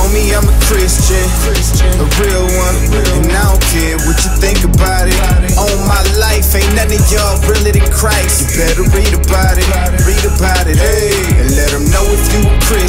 know me, I'm a Christian, a real one, and I don't care what you think about it. On my life, ain't none of y'all realer than Christ. You better read about it, hey, and let them know if you a Christian.